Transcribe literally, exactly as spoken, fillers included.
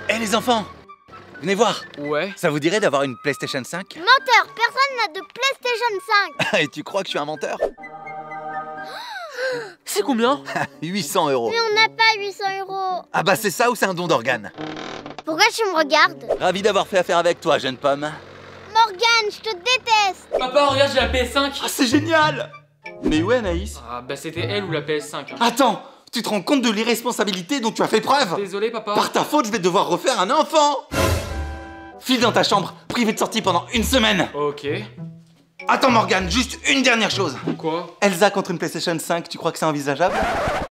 Eh les enfants, venez voir. Ouais. Ça vous dirait d'avoir une PlayStation cinq? Menteur, personne n'a de PlayStation cinq. Et tu crois que je suis un menteur? C'est combien? huit cents euros. Mais on n'a pas huit cents euros. Ah bah c'est ça ou c'est un don d'organes? Pourquoi tu me regardes? Ravi d'avoir fait affaire avec toi, jeune pomme. Morgane, je te déteste. Papa, regarde, j'ai la P S cinq. Ah c'est génial! Mais où est Anaïs? Ah bah c'était elle ou la P S cinq. hein. Attends, tu te rends compte de l'irresponsabilité dont tu as fait preuve? Désolé papa. Par ta faute, je vais devoir refaire un enfant! File dans ta chambre, privé de sortie pendant une semaine. Ok. Attends Morgane, juste une dernière chose. Quoi? Elsa contre une PlayStation cinq, tu crois que c'est envisageable?